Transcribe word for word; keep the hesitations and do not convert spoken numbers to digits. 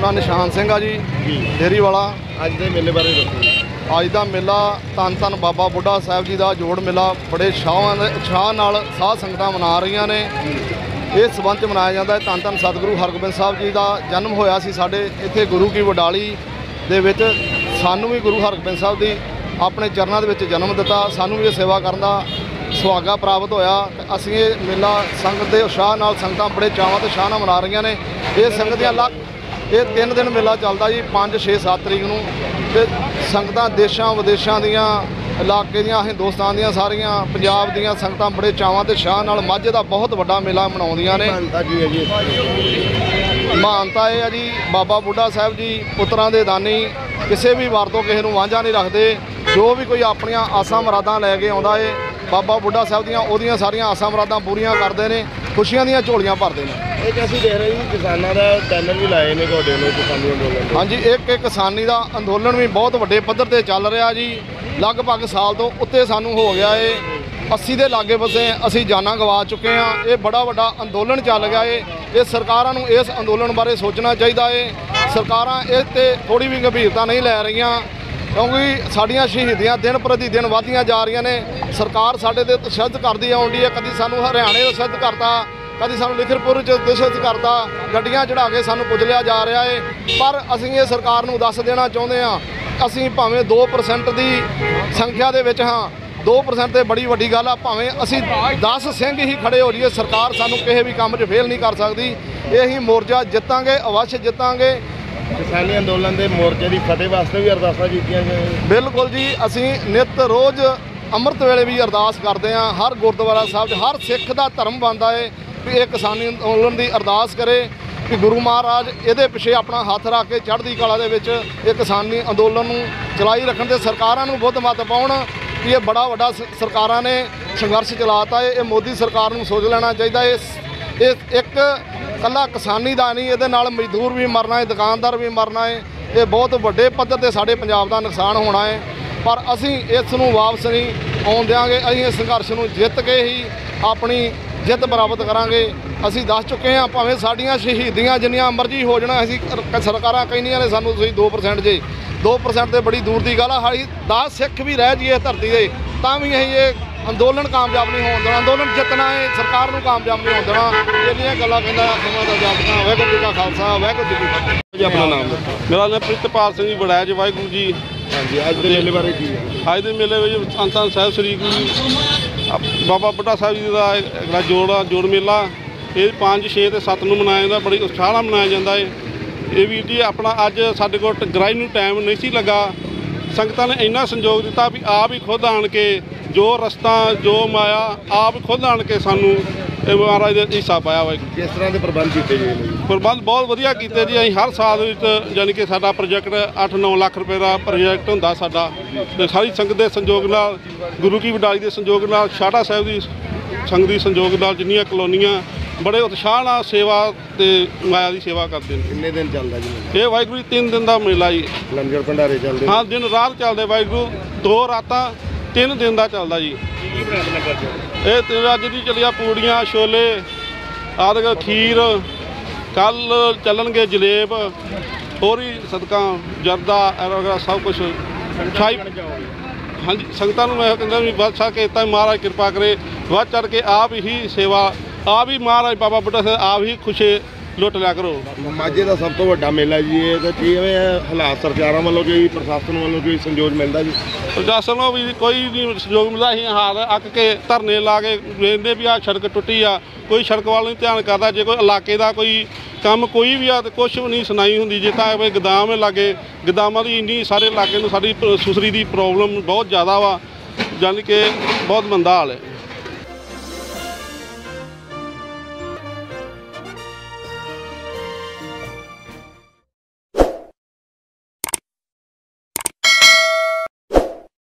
मेरा निशान सिंह आ जी डेरी वाला। अज के मेले बारे दसो। अज का मेला धन धन बाबा बुढ़ा साहब जी का जोड़ मेला बड़े शाह उत्साह नाल साध संगतां मना रही ने। इस संबंध मनाया जाता है धन धन सतगुरु हरगोबिंद साहब जी का जन्म होया सी साडे इत्थे गुरु की वडाली दे विच। सानू भी गुरु हरगोबिंद साहब की अपने चरणों के विच जन्म दिता, सानू भी सेवा करन दा सुहागा प्राप्त होया। असीं ये मेला संगत के उत्साह नाल संगतां बड़े चावां ते शाह नाल मना रही ने। ये संगत दियां लख ये तीन दिन मेला चलता जी पाँच छे सत्त तरीक नूं ते संगतां देशां विदेशां दियां इलाके दियां हिंदुस्तान दियां सारियां पंजाब दियां संगतां बड़े चावां ते शाह नाल माझे दा बहुत वड्डा मेला मनाउंदियां ने। महानता ये है जी बाबा बुढ़ा साहब जी पुत्रां दे दानी, किसी भी वार तो किसी नूं वांझा नहीं रखते। जो भी कोई अपनियां आसां मुरादां लैके आउंदा है बाबा बुढ़ा साहब दियां ओहदियां सारियां आसां मुरादां पूरियां करते हैं, खुशियां दियां झोलियां भरते हैं। एक असीं देख रहे जी किसानां दा बैनर भी लाए ने तुहाडे ने किसानी अंदोलन। हाँ जी, एक एक किसानी का अंदोलन भी बहुत वड्डे पद्धर ते चल रहा जी। लगभग साल तो उत्ते सानू हो गया है, अस्सी के लागे बसे असी जाना गवा चुके हैं। ये बड़ा वड्डा अंदोलन चल गया है। ये सरकारां नू इस अंदोलन बारे सोचना चाहिए है। सरकारां इस ते थोड़ी भी गंभीरता नहीं लै रही, क्योंकि साडियां शहीदियां दिन प्रति दिन वधदियां जा रही ने। सरकार साडे ते तशद्दद करदी आउंदी है, कदी सानू हरियाणे तशद्दद करता, कदी सानू लिखरपुर च तशद्दद करता, गड्डियां चढ़ा के सानू पुजलिया जा रहा है। पर असीं ये सरकार नू दस देना चाहुंदे हां, असीं भावें दो परसेंट की संख्या दे विच हां, दो परसेंट तो बड़ी वड्डी गल आ। भावें असीं दस सिंह ही खड़े हो जाइए, सरकार सानू किसी भी काम च फेल नहीं कर सकती। यही मोर्चा जितांगे, अवश्य जितांगे। किसानी अंदोलन के मोर्चे की फतेह वास्ते भी अरदासां कीतियां गईयां। बिल्कुल जी, असीं नित रोज़ अमृत वेले भी अरदास करते हैं। हर गुरुद्वारा साहब हर सिख का धर्म बनता है कि एक किसानी अंदोलन की अरदास करे कि गुरु महाराज ये पिछे अपना हथ रख के चढ़ती कला दे विच ये किसानी अंदोलन नूं चलाई रखन ते सरकारां नूं बुद्ध मत पाउण कि ये बड़ा वड्डा सरकारां ने संघर्ष चलाता है। ये मोदी सरकार नूं सोच लेना चाहिए है। एक कला किसानी का नहीं, ये मजदूर भी मरना है, दुकानदार भी मरना है। ये बहुत वड्डे पद्धर ते साडे पंजाब का नुकसान होना है। पर असीं इस नूं वापस नहीं आउण देंगे। असीं इस संघर्ष नूं जित के ही अपनी जित प्राप्त करांगे। असीं दस चुके हैं, भावें साडियां शहीदियां जिन्नियां मर्जी हो जाण, असीं सरकारां कहंदियां ने सानूं तुसीं दो परसेंट जे दो परसेंट तो बड़ी दूर की गल आ। हाली दस सिख भी रह जाइए धरती से तां भी असीं ये अंदोलन कामयाब नहीं होने देना। अंदोलन जितना है, सरकार को कामयाब नहीं होने देना। इन्नियां गल्लां कहंदा खिमा दा जापदा वाहिगुरू जी का खालसा वाहिगुरू जी की फतेह। जी अपना नाम मेरा नाम प्रितपाल सिंह जी बड़ैज। वाहिगुरू जी। हाँ जी, अज के मेले बारे की अज के मेले में धन धन साहिब श्री गुरु बाबा बुढ़ा साहब जी का एक जोड़ जोड़ मेला ये पाँच छे तो सत्त नूं मनाया जाता, बड़ी उत्साह नाल मनाया जाता है। ये वीर जी अपना अज साडे कोल गराई नूं टाइम नहीं सी लगा, संगतां ने इन्ना संजोग दिता भी आप ही खुद आण के जो रस्ता जो माया आप खुद आण के सानू महाराज का हिस्सा पाया। वाहिगुरू किस तरह के प्रबंध किए गए? प्रबंध बहुत वधिया कीते जी। असीं हर साल यानी कि साडा प्रोजैक्ट अठ नौ लाख रुपए का प्रोजैक्ट हुंदा साडा, ते सारी संगत के संजोग नाल, गुरु की वडाली के संजोग नाल, शाढ़ा साहिब की संगत की संजोग नाल जिन्नियां कलोनियां बड़े उत्साह नाल सेवा ते माया की सेवा करते हैं। कितने दिन चलता जी ये? वाहिगुरू तीन दिन का मेला जी। लंगर भंडारे चलते? हाँ, दिन रात चलते। वाहिगुरू दो रातां तीन दिन का चलता जी। ये अज की चलिया पूड़ियाँ छोले आदि खीर, कल चलनगे जलेब, होर ही सदका जरदा वगैरह सब कुछ शाही। हाँ जी, संगतां नूं मैं कहंदा भी वध चढ़ के इतना महाराज कृपा करे, वध चढ़ के आप ही सेवा आप ही महाराज बाबा बुढ़ा साहब आप ही खुशी लुट लिया करो। माझे का सब तो वड्डा मेला जी ये, तो किवें हालात सरकारों वालों कोई प्रशासन वालों कोई संजोग मिलता जी? प्रशासन को भी कोई नहीं संजोग मिलता। ही हाल अक के धरने ला के वेंदे भी आ सड़क टुटी आ, कोई सड़क वाल नहीं ध्यान करता। जो कोई इलाके का कोई काम कोई भी आ तो कुछ भी नहीं सुनाई होंगी। जे तो गोदाम लागे गोदामां की इन्नी सारे इलाके में साड़ी सुसरी की प्रॉब्लम बहुत ज़्यादा वा, यानी कि बहुत मंदा हाल है।